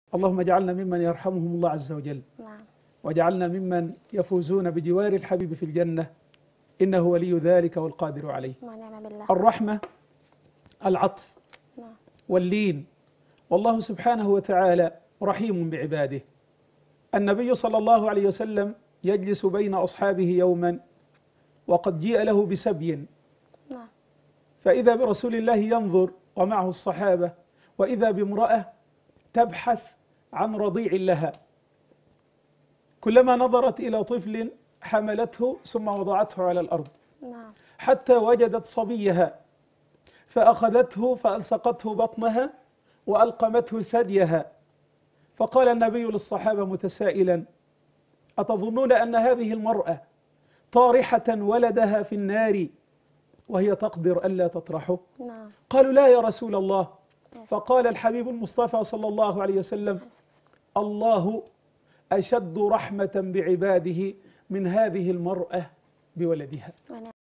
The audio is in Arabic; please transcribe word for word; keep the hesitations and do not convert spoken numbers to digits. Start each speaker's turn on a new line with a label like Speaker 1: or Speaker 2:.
Speaker 1: اللهم اجعلنا ممن يرحمهم الله عز وجل.
Speaker 2: نعم.
Speaker 1: واجعلنا ممن يفوزون بجوار الحبيب في الجنة، إنه ولي ذلك والقادر عليه.
Speaker 2: ونعم بالله.
Speaker 1: الرحمة، العطف،
Speaker 2: نعم.
Speaker 1: واللين، والله سبحانه وتعالى رحيم بعباده. النبي صلى الله عليه وسلم يجلس بين أصحابه يوما وقد جيء له بسبي،
Speaker 2: نعم.
Speaker 1: فإذا برسول الله ينظر ومعه الصحابة، وإذا بامرأة تبحث عن رضيع لها، كلما نظرت إلى طفل حملته ثم وضعته على الأرض
Speaker 2: نعم.
Speaker 1: حتى وجدت صبيها فأخذته فألصقته بطنها وألقمته ثديها، فقال النبي للصحابة متسائلا: أتظنون أن هذه المرأة طارحة ولدها في النار وهي تقدر ألا تطرحه؟
Speaker 2: نعم.
Speaker 1: قالوا: لا يا رسول الله. فقال الحبيب المصطفى صلى الله عليه وسلم: الله أشد رحمة بعباده من هذه المرأة بولدها.